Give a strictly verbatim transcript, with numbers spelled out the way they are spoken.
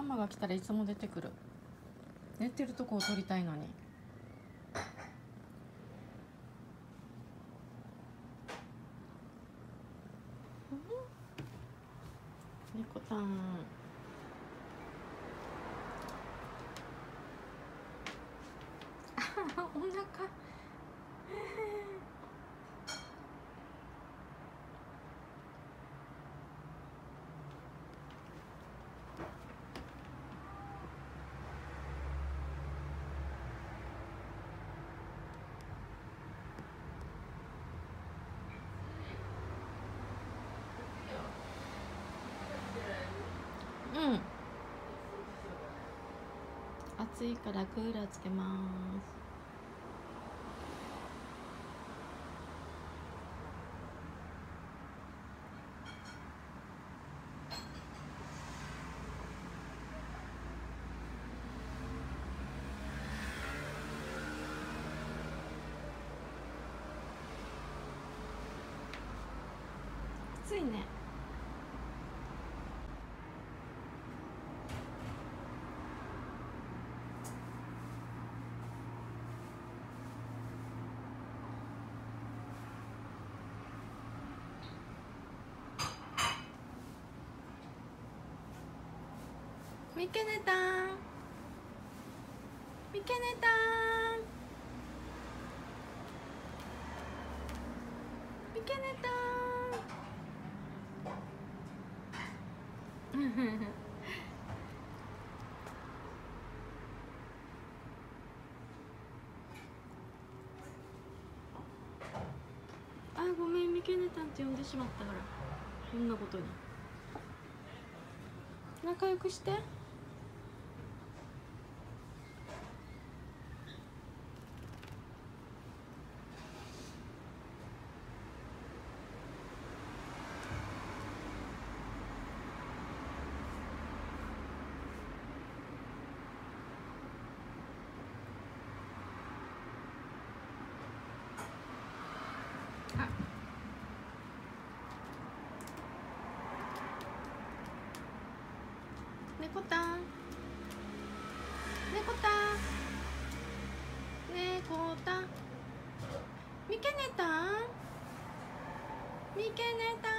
マが来たらいつも出てくる。寝てるとこを撮りたいのに。猫たん。お腹。うん。暑いからクーラーつけます。暑いね。みけねたん、みけねたん、みけねたん。あ、ごめん、みけねたんって呼んでしまったから、こんなことに。仲良くして。あ、猫たん、猫たん、猫たん、みけねたん、みけねたん。